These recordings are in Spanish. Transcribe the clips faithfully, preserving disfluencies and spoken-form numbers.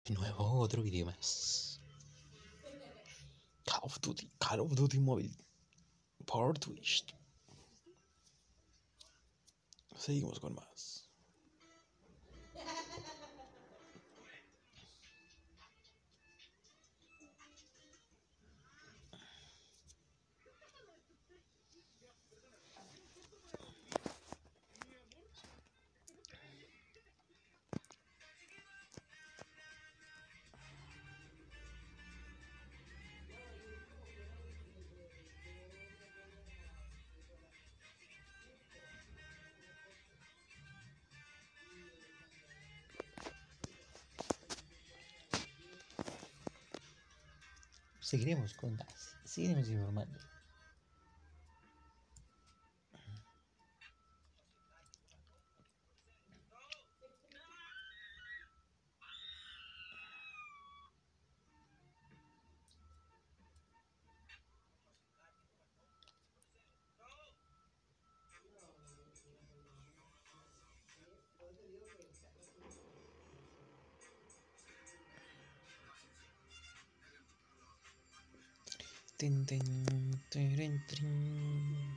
De nuevo, otro video más. Call of Duty, Call of Duty móvil. Por Twitch. Seguimos con más. Seguiremos con más. Seguiremos informando. Tin, tin, tirin, trin.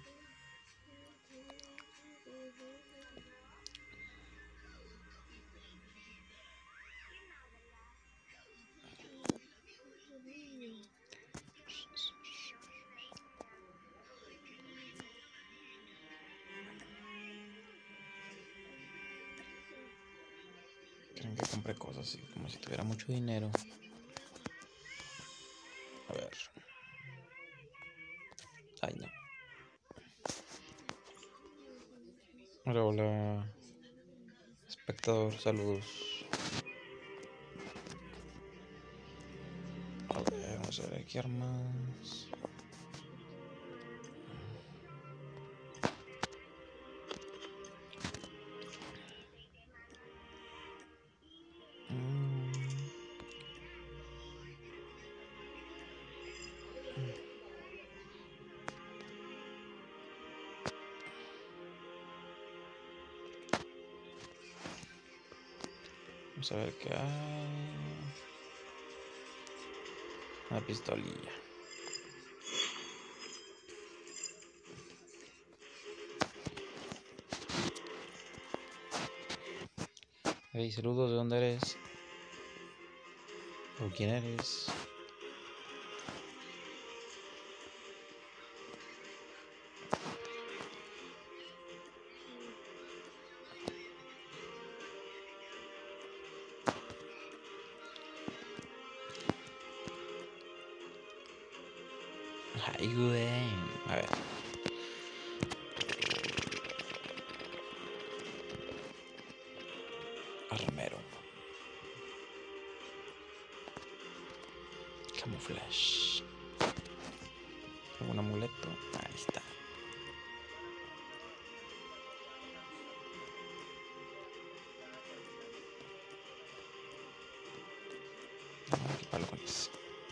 Creen que compré cosas así, como si tuviera mucho dinero. A ver. Ay, no. Hola, hola. Espectador, saludos. A ver, vamos a ver aquí armas. Vamos a ver qué hay. Una pistolilla. Hey, saludos, ¿de dónde eres? ¿O quién eres? Ay, güey. A ver. Armero. Camuflaje. ¿Algún amuleto? Ahí está. Vamos a equiparlo con eso.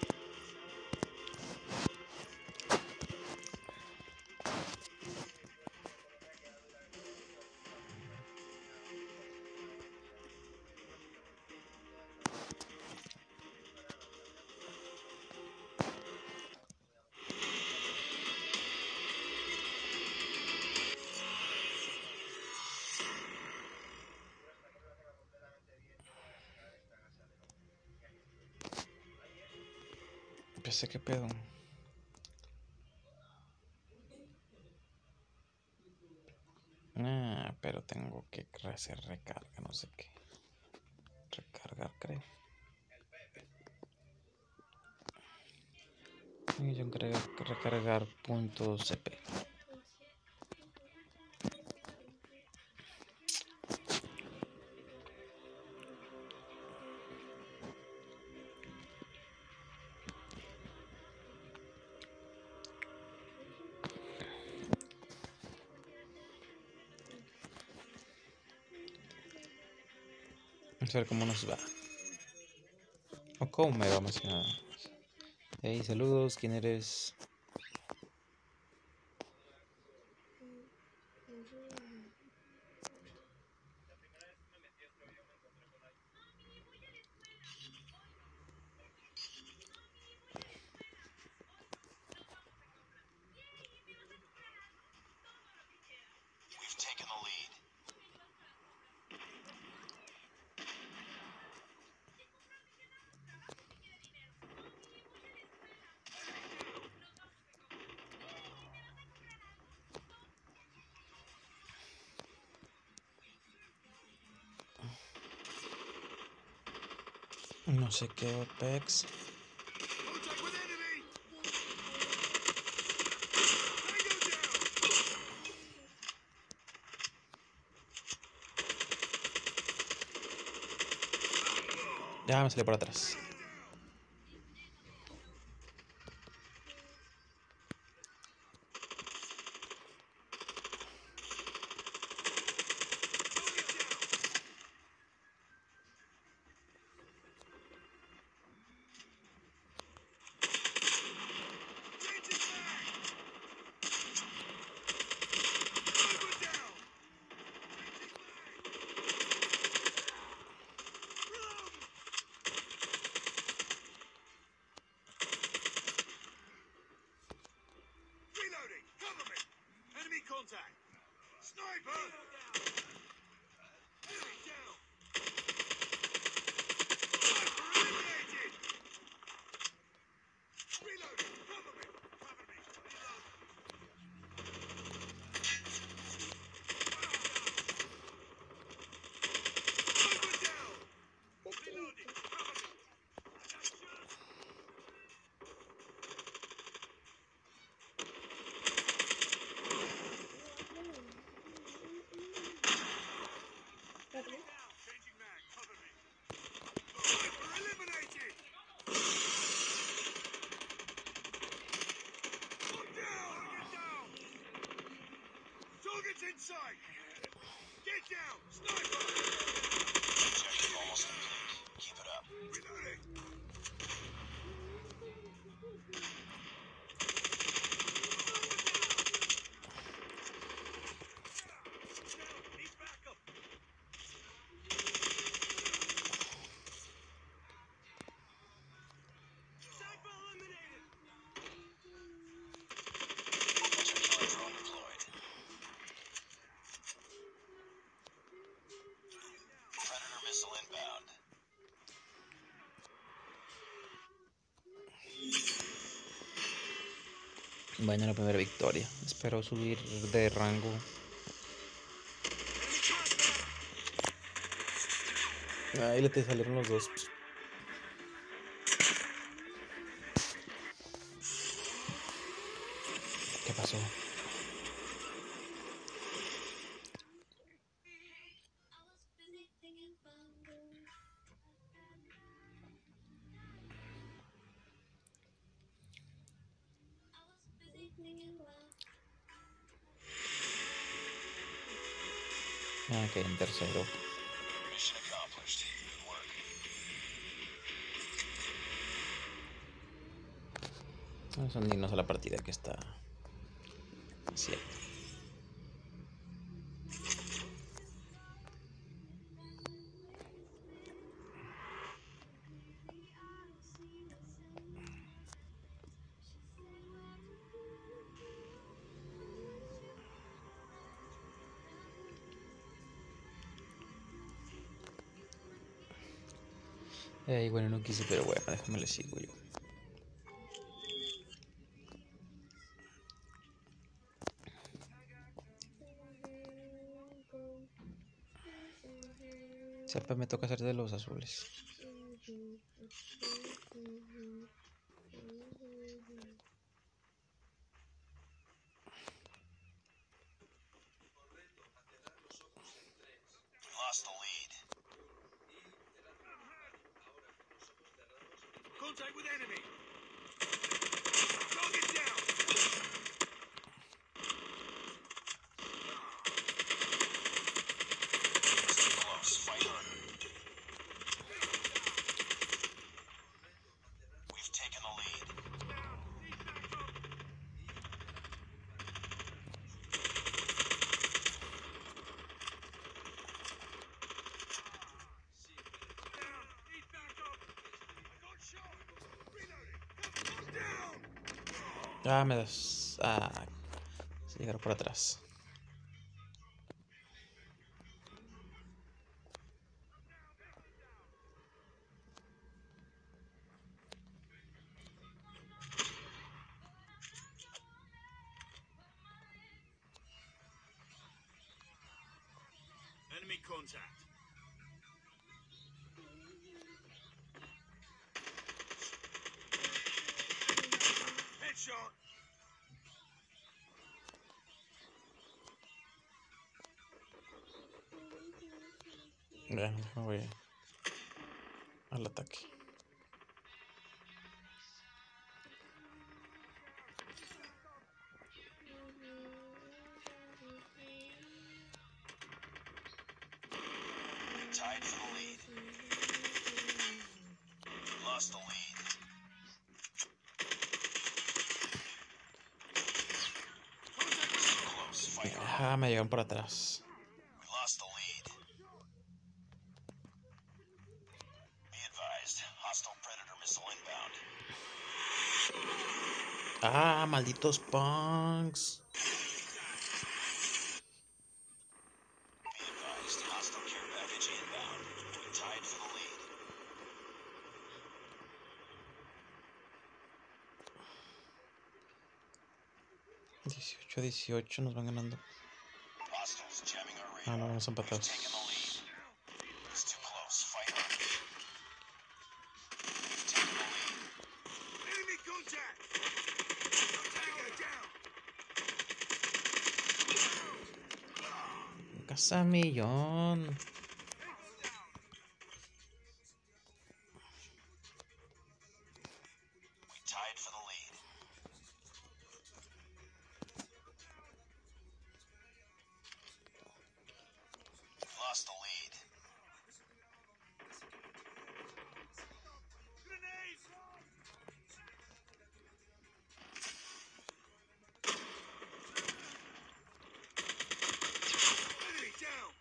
Pensé que pedo. Ah, pero tengo que hacer recarga, no sé qué. Recargar, creo. Y yo creo que recargar punto cp. Vamos a ver cómo nos va. O cómo me va más que nada. Hey, saludos, ¿quién eres? No sé qué Opex. Ya me salió por atrás. Contact! Sniper! Enemy down! Sniper eliminated! Reloading! Cover me! Cover me! Reload! Sniper down! Reloading! Cover me! Changing mag! Cover me! Sniper eliminated! Down! Get down! Target's in sight! Get down! Sniper! Objective almost complete. Keep it up. Reloading! Need backup! Sniper eliminated! Killer drone deployed. Predator missile inbound. Vayan a la primera victoria. Espero subir de rango. Ahí le te salieron los dos. ¿Qué pasó? Ah, ok, en tercero. Mission accomplished. Good work. Vamos a unirnos a la partida que está haciendo. Eh, bueno, no quise, pero bueno, déjame le sigo yo. Siempre me toca hacer de los azules. We lost the lead. Contact with enemy. Target down. Stay close. Fight hard. We've taken the lead. Ah, me das. Ah, se llegaron por atrás. Enemy contact. Bueno, me voy al ataque. Tied for the lead. Lost the lead. Close. Fight hard. Ah, me llegan por atrás. We lost the lead. Be advised. Hostile Predator missile inbound. Ah, malditos punks. Be advised. Hostile care package inbound. We tied for the lead. dieciocho a dieciocho nos van ganando. Hostiles jamming our Ah, radar. no, vamos We've empatados. taken the lead. It's too close. Fight hard. We've taken the lead. Enemy contact. Tango down. Casamillón. We tied for the lead. We lost the lead. Grenades! Enemy down.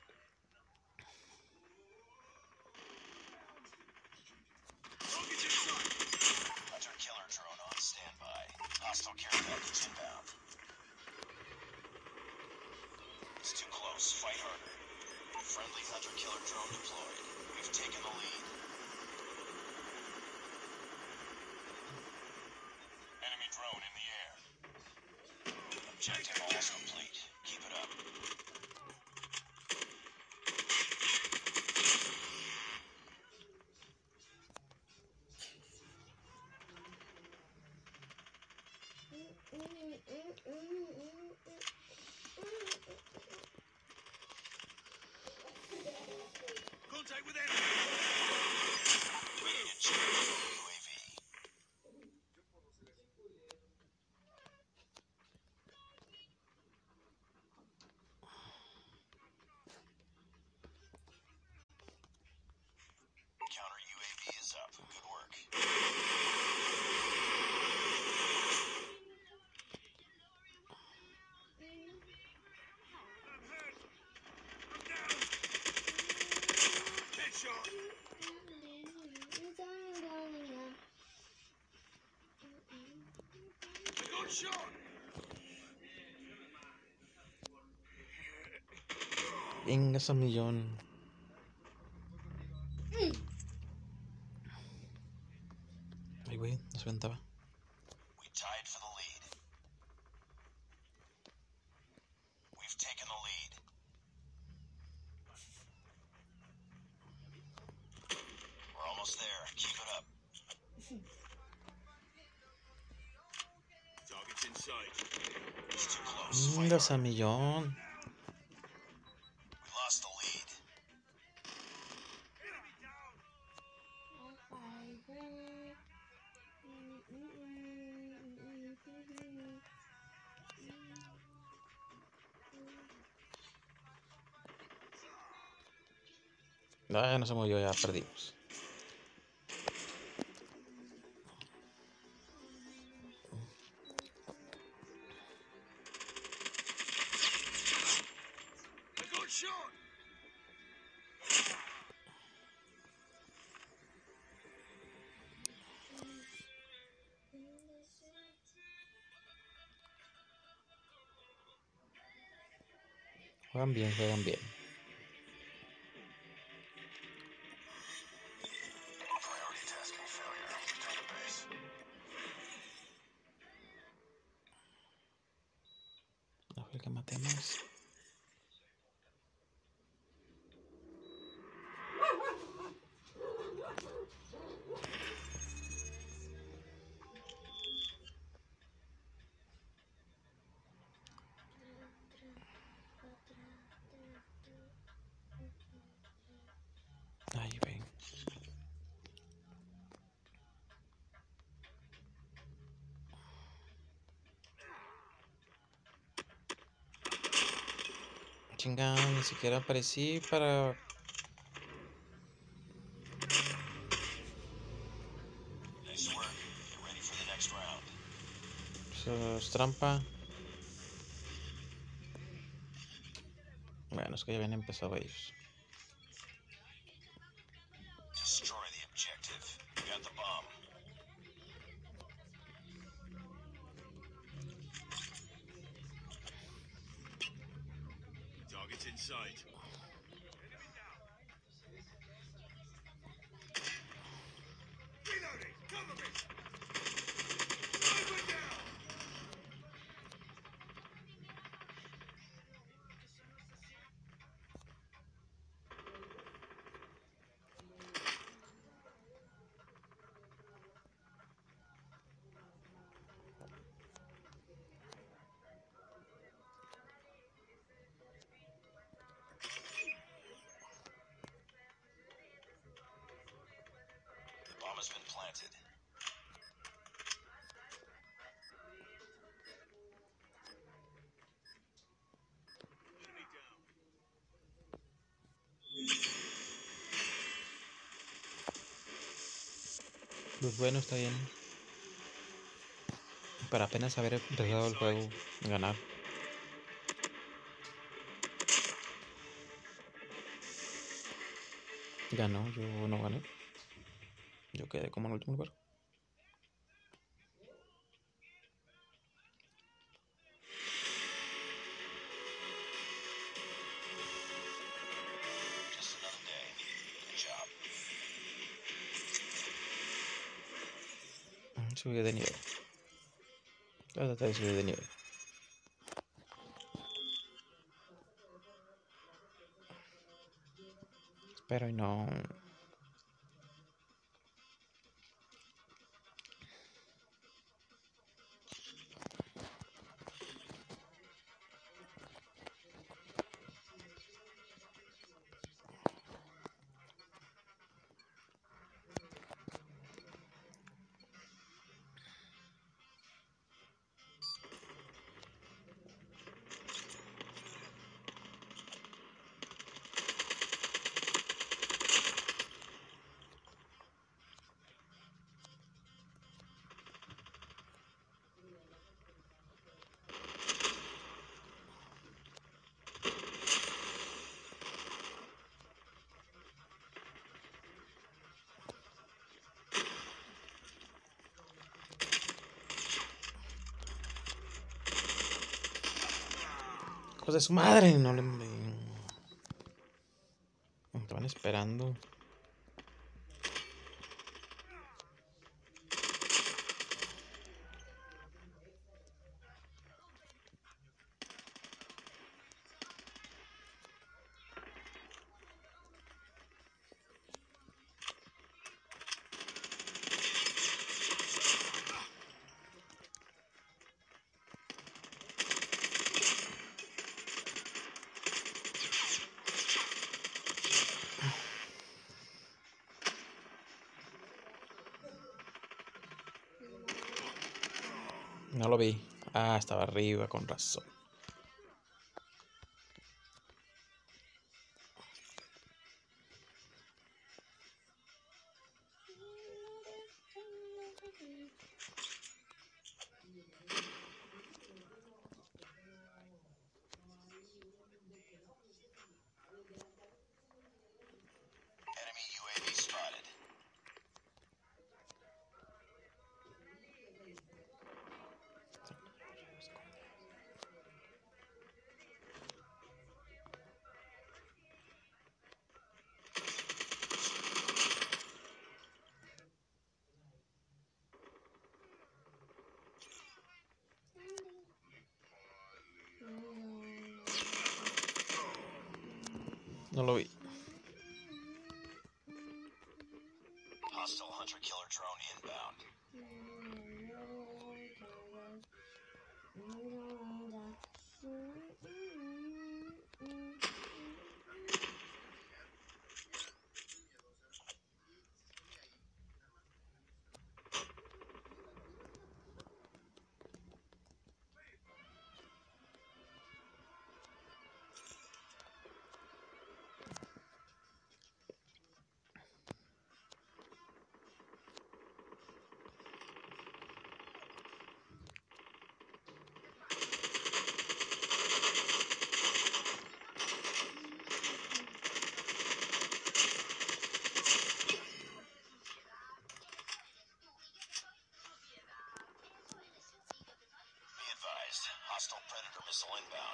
Target's in sight. Hunter killer drone on standby. Hostile care package inbound. It's too close. Fight harder. Friendly hunter killer drone deployed. We've taken the lead. Enemy drone in the air. Objective almost complete. Keep it up. Contact with enemy. Immediate check from U A V. Counter U A V is up. Good work. I'm hurt. I'm down. Headshot. I got shot. Venga, Casamillón. Ay, güey, no se aventaba. We tied for the lead. We've taken the lead. We're almost there. Keep it up. Target's in sight. It's too close. Fight Venga, hard. Casamillón. We lost the lead. Ah, no se movió, ya perdimos. I got shot. Juegan bien, juegan bien. Priority tasking failure. Return to base. No fue el que maté más. Chingada, ni siquiera aparecí para... Nice work. Get ready for the next round. Eso es trampa. Bueno, es que ya habían empezado ellos. Destroy the objective. We got the bomb. Target's in sight. Enemy down. Reloading. Cover me. Sniper down. The bomb has been planted. Enemy down. Pues bueno, está bien. Para apenas haber empezado el juego, ganar. Ganó, yo no gané. Yo quedé como en último lugar. Just another day. Good job. Subí de nivel. Ya traté de subir de nivel. Pero y no... Hijos de su madre, no le... Me estaban esperando. No lo vi. Ah, estaba arriba, con razón. Enemy U A V spotted. No lo vi. Hostile hunter-killer drone inbound. Missile inbound.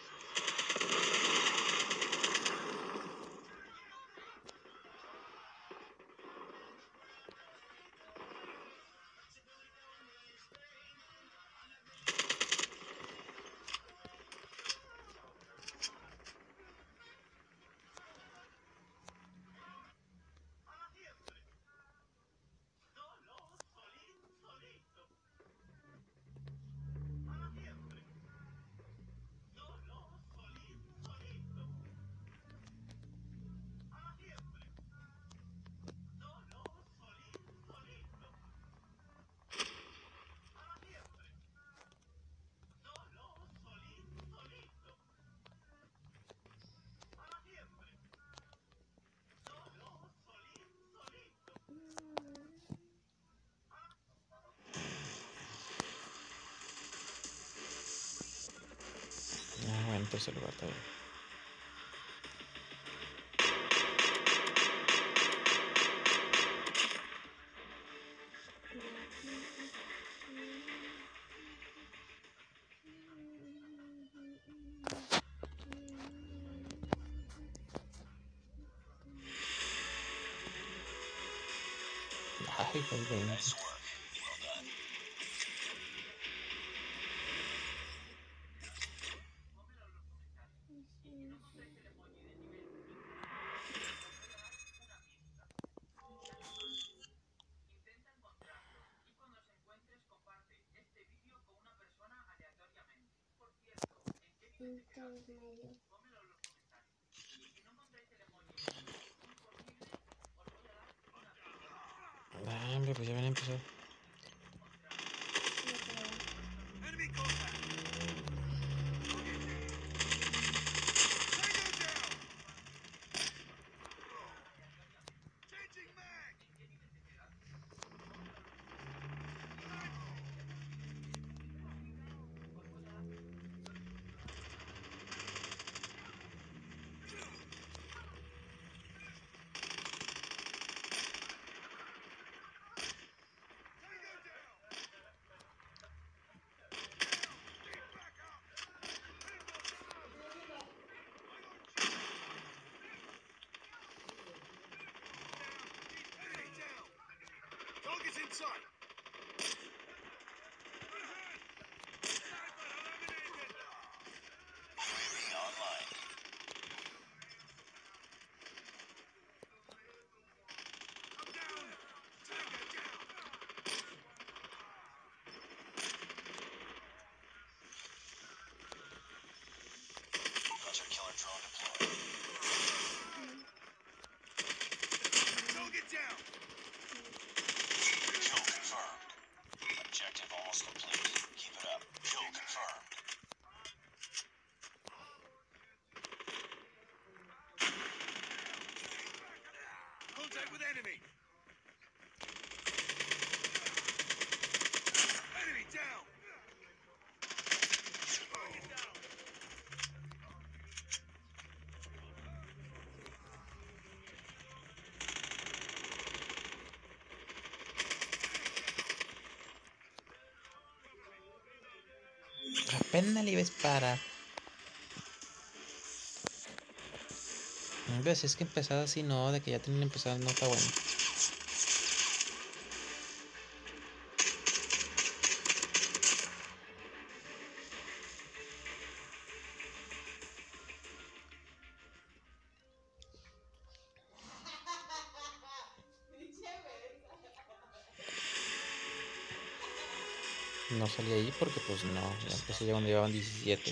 Ah, bueno, tercer lugar todavía. Ay, fue el veinte. Nice work. Well done. Ah, hombre, pues ya habían empezado. Enemy contact. Tango down. Changing mag. Tango down. Need backup. Enemy down. Target's in sight. Sniper eliminated. U A V online. I'm down. Tango down. Hunter killer drone deployed. Target down. Kill confirmed. Objective almost complete. Keep it up. Kill confirmed. Contact with enemy. Enemy down. Target down. Apenas le iba a disparar. ¿Ves? Es que empezado así no, de que ya tienen empezado no está bueno. No salí ahí porque pues no, ya empecé ya cuando llevaban diecisiete.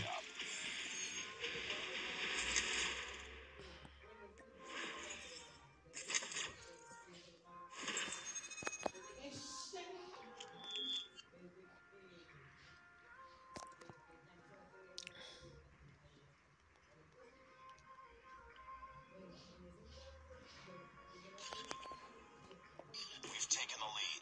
We've taken the lead.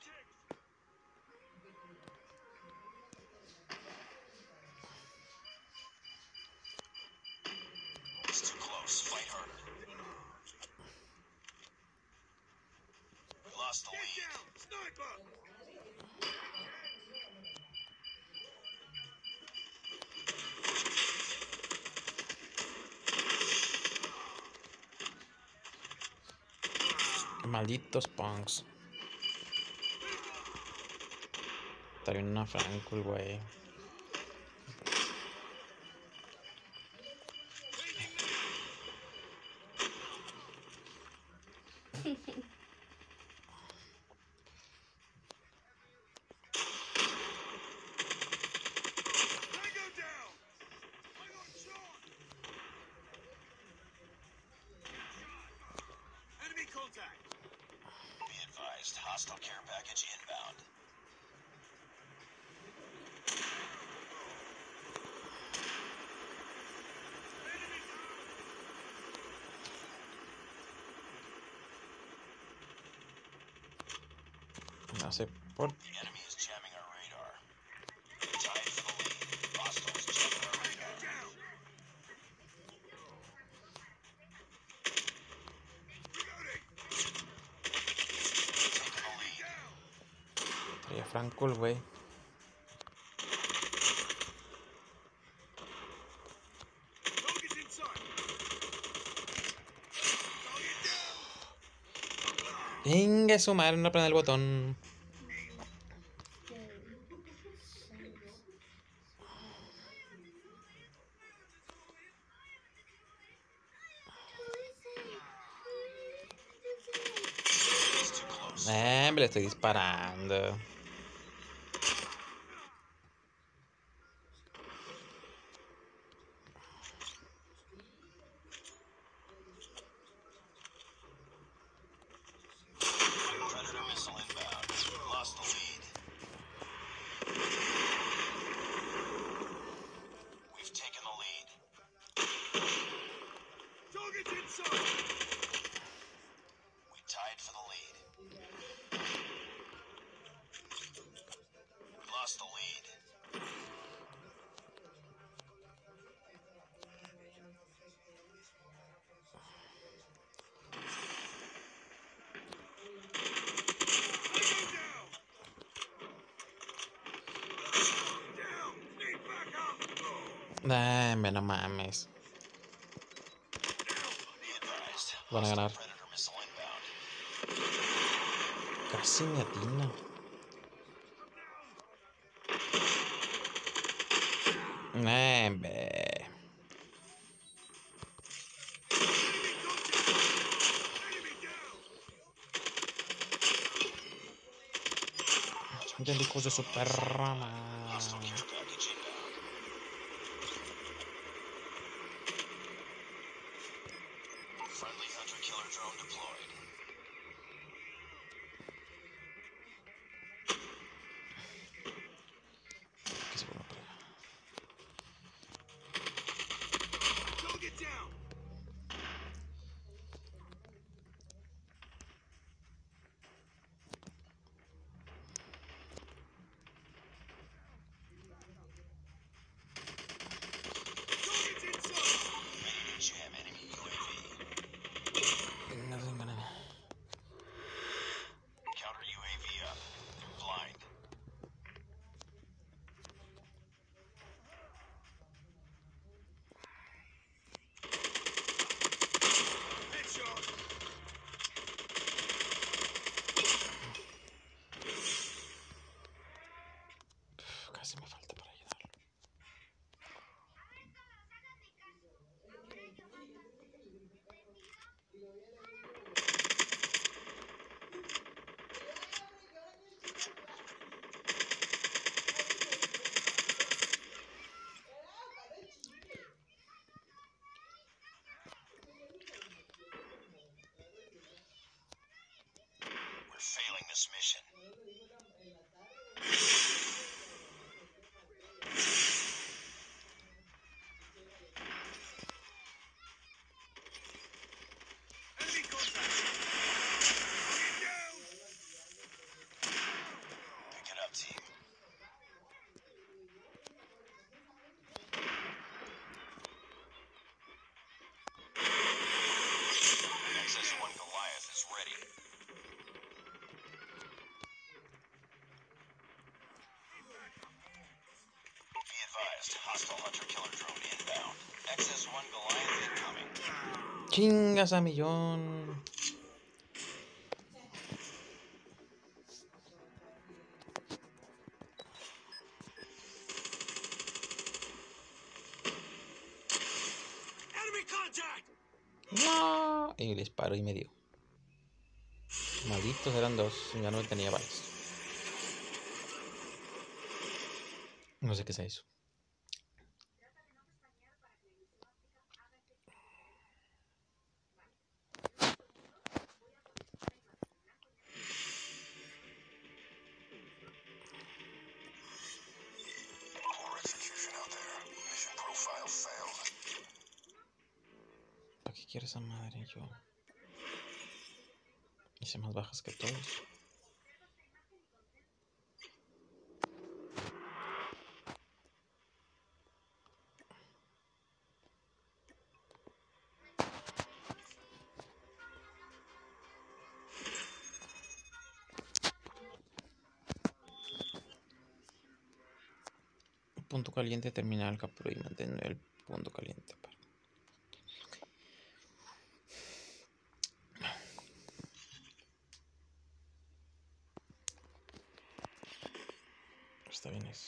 It's too close. Fight harder. We lost the lead. Get down! Sniper! Malditos punks. Trae una Franco el güey. Tango down! I got shot! Enemy contact! Be advised, hostile care package inbound. No sé por The enemy is jamming our radar. Tied for the lead. Hostiles jamming our radar. Down! Reloading! Taking the lead. Down! traía Franco el güey. Target inside! Target down! Inga su madre, no aprende el botón. It's too close. Eh, me le estoy disparando. Predator missile inbound. Lost the lead. We've taken the lead. Target's inside. We tied for the lead. We lost the lead. Tango down! Down! Need backup! Eh, me no mames. Be advised. Van a Hostile ganar. Predator missile inbound. Casi me atina. Eh, be. Enemy contact! Enemy down! Ya hijos de su perra Hostile madre. care package inbound. Friendly hunter-killer drone deployed. Que se vuelva a pegar. Target down! Target's inside! Ready to jam enemy U A V. Venga, venga, venga. Counter U A V up. They're blind. Headshot! Uf, casi me falta para llenarlo. We're failing this mission. Enemy contact! Target down! Pick it up, team. X S one Goliath is ready. Be advised, hostile hunter-killer drone inbound. X S one Goliath incoming. Chingas a millón. Contact! ¡No! Y le disparó y me dio. Malditos eran dos. Ya no tenía balas. No sé qué es eso. Poor execution out there. Mission profile failed. ¿Para qué quiero esa madre yo? Hice más bajas que todos. Punto caliente, terminal, captura y mantener el punto caliente. Está bien eso.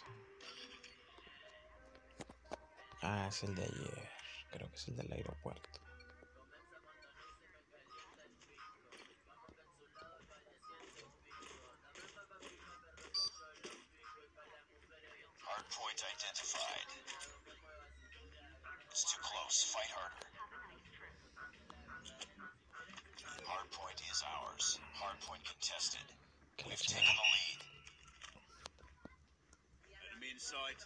Ah, es el de ayer. Creo que es el del aeropuerto. Hardpoint identified. It's too close. Fight harder. Hardpoint is ours. Hardpoint contested. Que la We've chingada. taken the lead. Enemy in sight.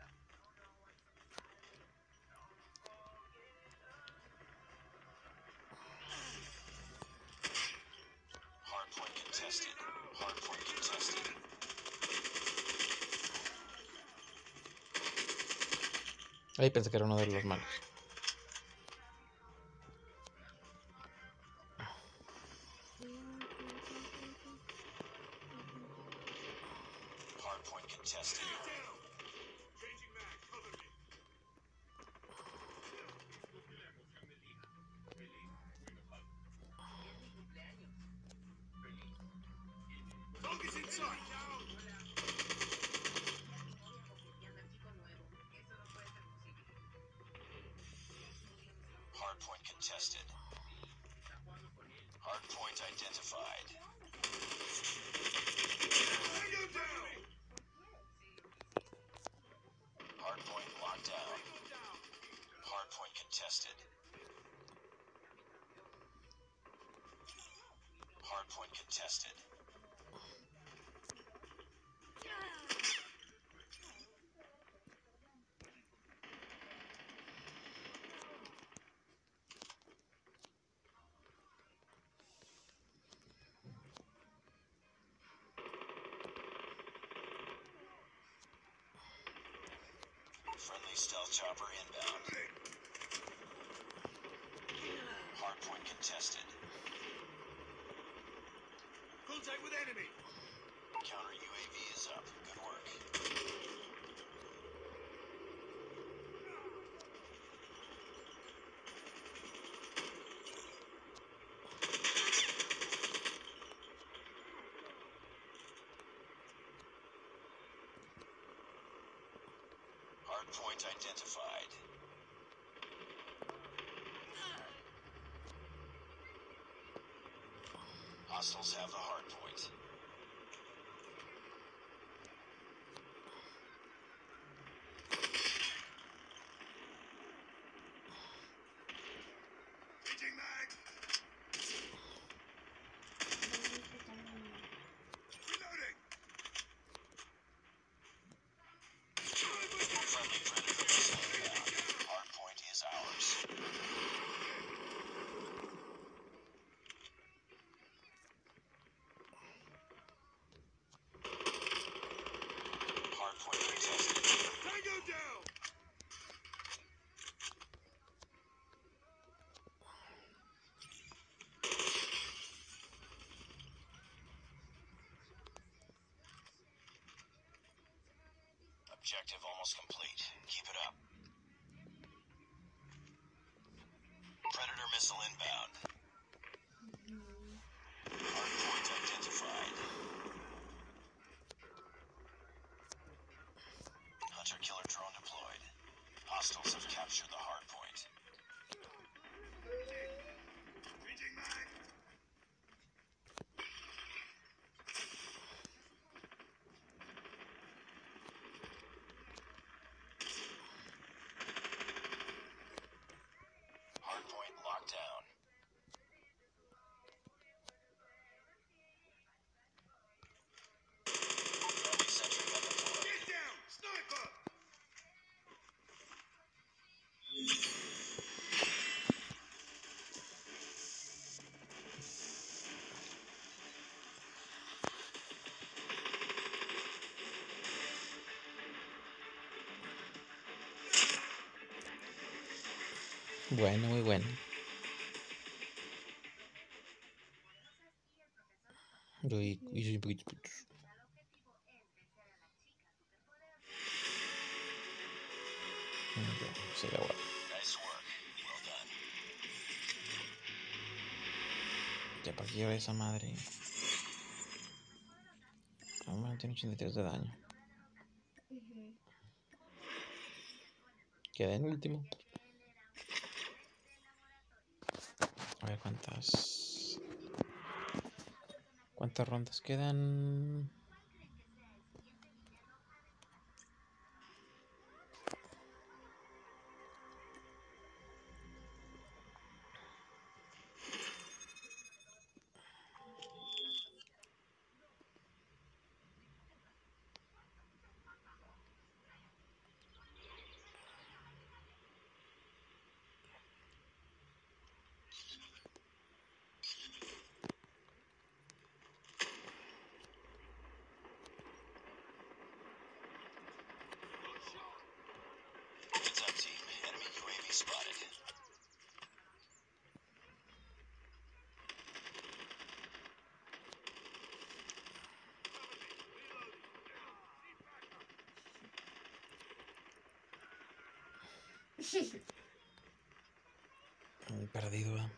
Hardpoint contested. Hardpoint contested. Ahí pensé que era uno de los malos. Hardpoint contested. Changing mag. Cover me. Target's in sight. Down. Hardpoint contested. Hardpoint identified. Tango down. Hardpoint locked down. Hardpoint contested. Hardpoint contested. Friendly stealth chopper inbound. Hardpoint contested. Contact with enemy. Counter U A V is up. Good work. Hardpoint identified. Hostiles have the hardpoint. Changing mag. Reloading. Friendly Predator missile inbound. Hardpoint is ours. Hardpoint contested. Tango down. Objective almost complete. Keep it up. Predator missile inbound. Hardpoint identified. Hunter-killer drone deployed. Hostiles have captured the hardpoint. Bueno, muy bueno. Yo y, y soy un poquito. Sería bueno. Nice work. Well done. Ya para que lleve esa madre. No, tiene ochenta y tres de daño. Queda en último. A ver cuántas. ¿Cuántas rondas quedan? Heads up, team. Enemy U A V spotted. Muy perdido, ¿eh?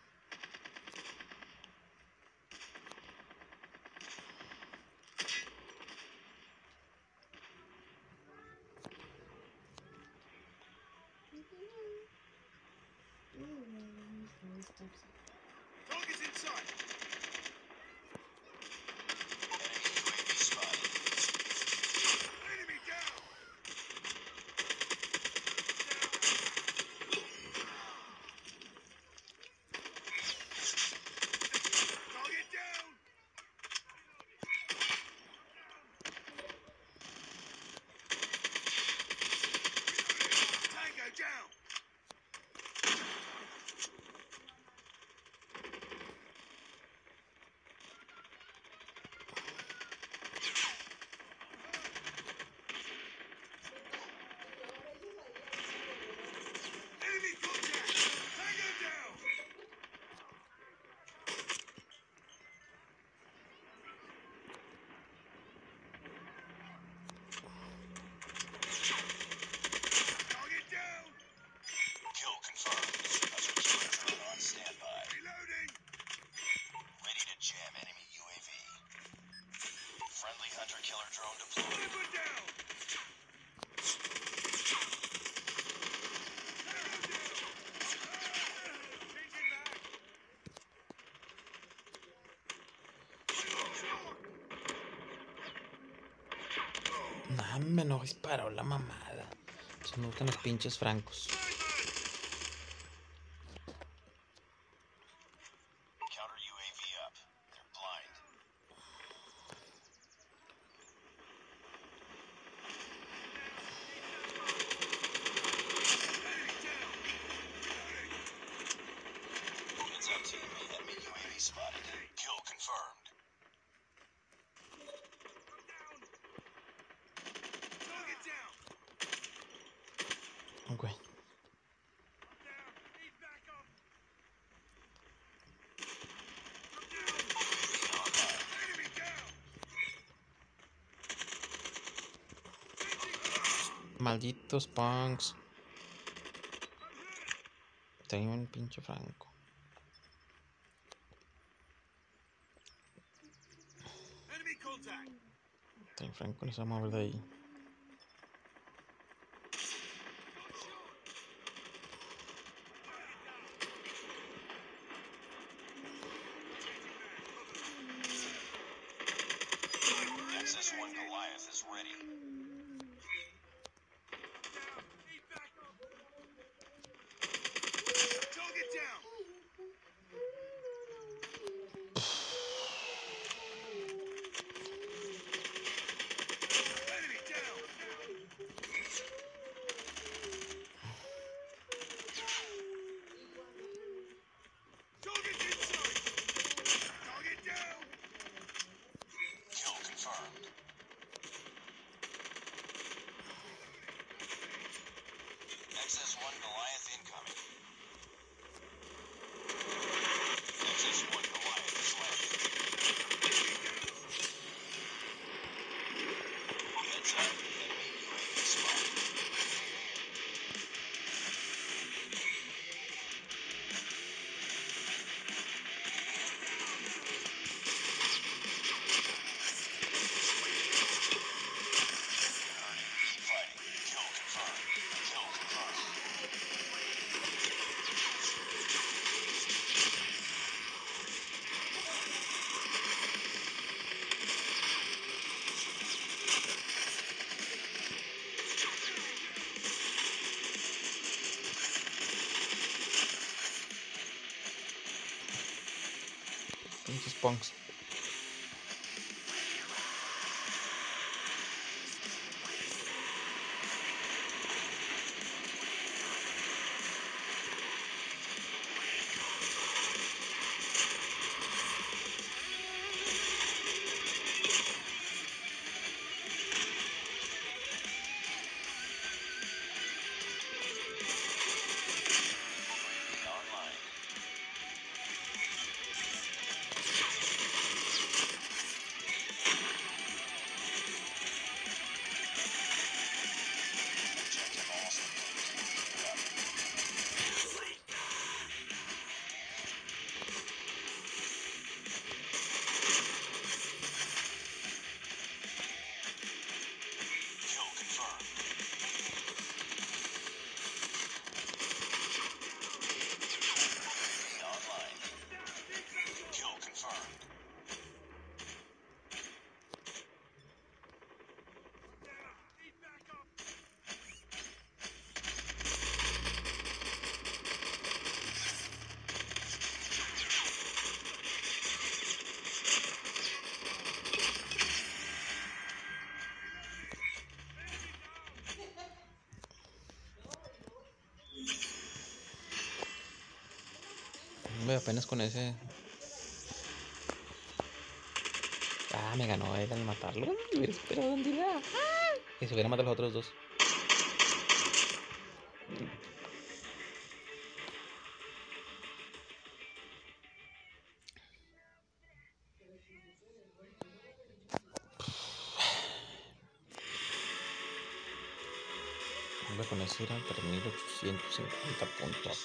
Target's in sight. Enemy U A V spotted. Enemy down. Target down. Tango down. Enemy contact. Tango down. Target down. Kill confirmed. Hunter killer drone on standby. Reloading. Ready to jam enemy U A V. Friendly hunter killer drone deployed. Sniper down. Nah, me no disparó la mamada. Se me gustan los pinches francos. Counter U A V up. They're blind. Heads up, team. Enemy U A V spotted. Kill confirmed. Target down. Ok. Need backup. Enemy down. Malditos punks. Tengo un pinche franco. Enemy contact. Tengo franco, no se va a mover de ahí. X S one Goliath is ready. Need backup. Target down. Enemy down. Target inside. Target down. Kill confirmed. Pinches punks. Hombre, apenas con ese. Ah, me ganó él al matarlo. Me hubiera esperado dónde iba. Y se hubiera matado a los otros dos. Hombre, con eso eran tres mil ochocientos cincuenta puntos.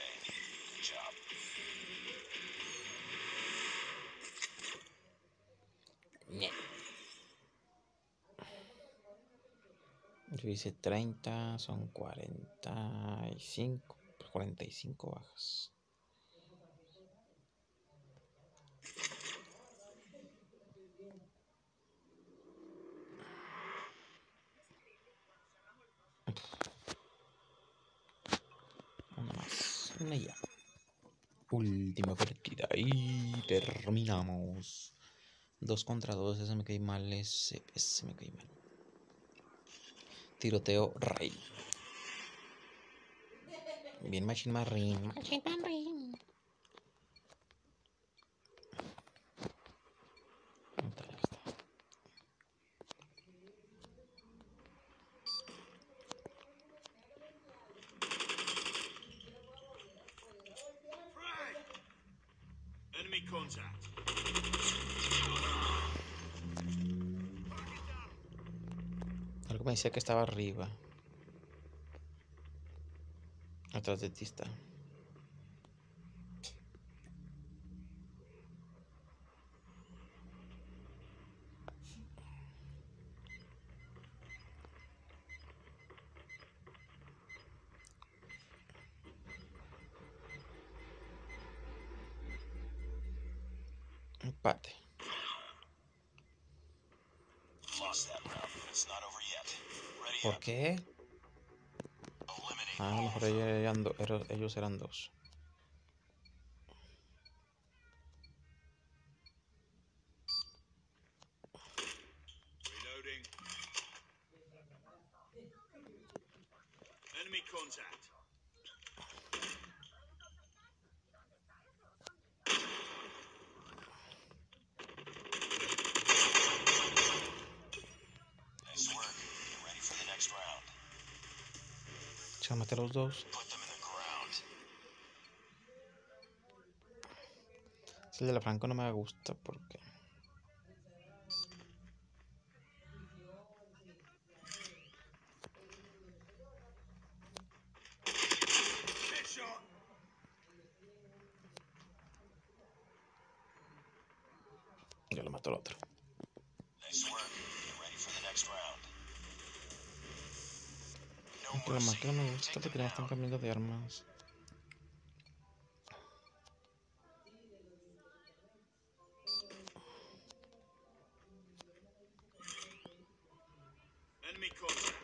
Ñe. Yo hice treinta, son cuarenta y cinco. cuarenta y cinco bajas. Una más. Una ya. Última partida. Y terminamos. Dos contra dos. Ese me cae mal. Ese, ese me cae mal. Tiroteo Rey. Bien Machine Marine. Machine Marine. Enemy contact. Algo me decía que estaba arriba. Atrás de ti está. Empate. ¿Por qué? Ah, a lo mejor ellos eran, do, ellos eran dos. Reloading. Enemy contact. Nice work. Get ready for the next round. Se maté a los dos. Put them in the ground. El de la Franco no me gusta porque Ya lo mató el otro. Nice work. Get ready for the next round. No Aunque lo más mercy. que no me gusta Take porque them no están down. cambiando de armas. Enemy contact.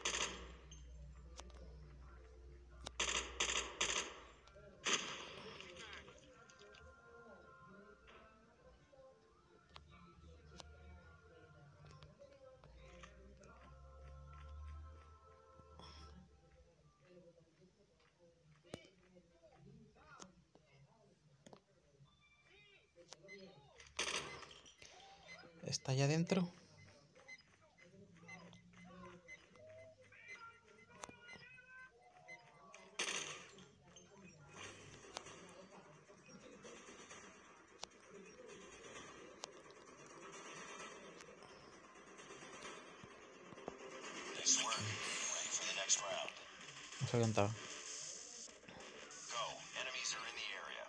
¿Está allá adentro? Nice work. Get ready for the next round. No sé dónde estaba. Go. Enemies are in the area.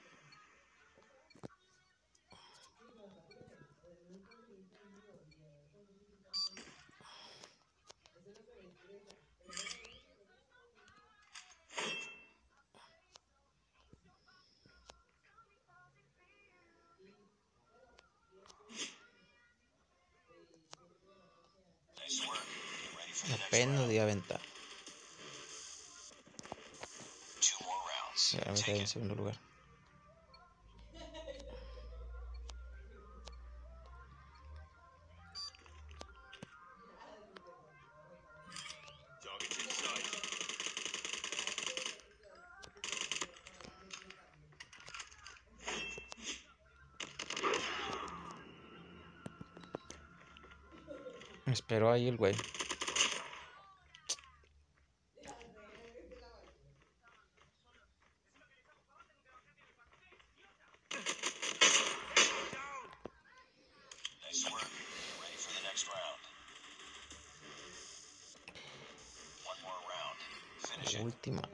Nice work. Get ready for the next Apenas round. di aventar. Two more rounds. Ya me Take quedé en it. segundo lugar. Target in sight. Me esperó ahí el güey. Nice work. Get ready for the next round. One more round. Finish it. Última.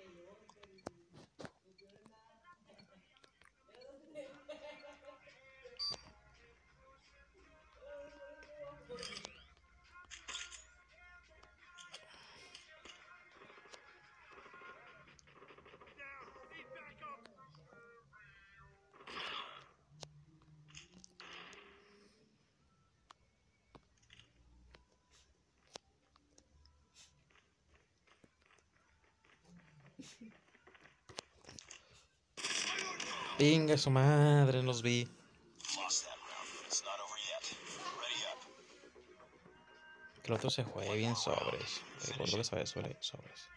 Pinga su madre, los vi. Lost that round, but it's not over yet. Ready up. Que el otro se juegue bien sobres. El gordo que sabe suele sobres.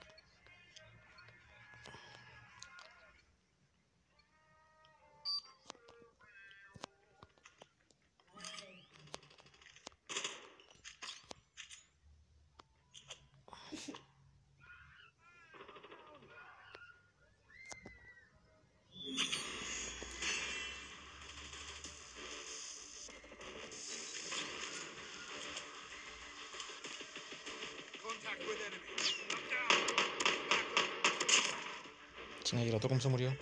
Contact with enemy. Look down. Back up. Chinga, ¿y el otro cómo se murió?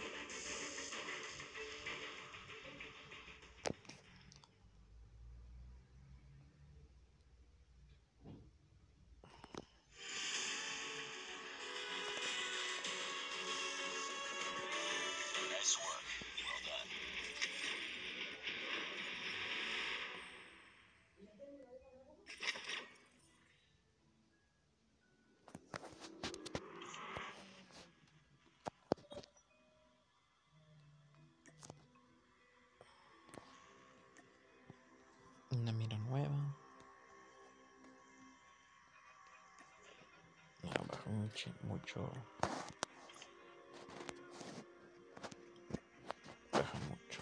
Nice work. Well done. Una mira nueva. No, bajó mucho, mucho. Baja mucho.